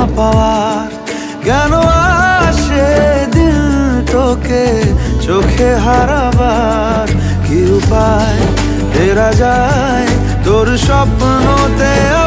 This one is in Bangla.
পাওয়ার। কেন আসে দিল তোকে চোখে হারাবার, কি উপায় ফেরা যায় তোর স্বপ্নতে